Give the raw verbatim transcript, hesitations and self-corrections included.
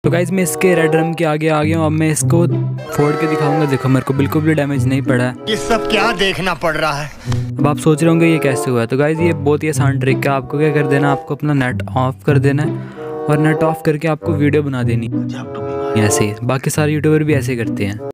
तो गाइज मैं इसके रेड ड्रम के आगे आ गया हूँ। अब मैं इसको फोड़ के दिखाऊंगा। देखो मेरे को बिल्कुल भी डैमेज नहीं पड़ा है। ये सब क्या देखना पड़ रहा है। अब आप सोच रहे होंगे ये कैसे हुआ है। तो गाइज ये बहुत ही आसान ट्रिक है। आपको क्या कर देना, आपको अपना नेट ऑफ कर देना है और नेट ऑफ करके आपको वीडियो बना देनी ऐसे ही। बाकी सारे यूट्यूबर भी ऐसे करते हैं।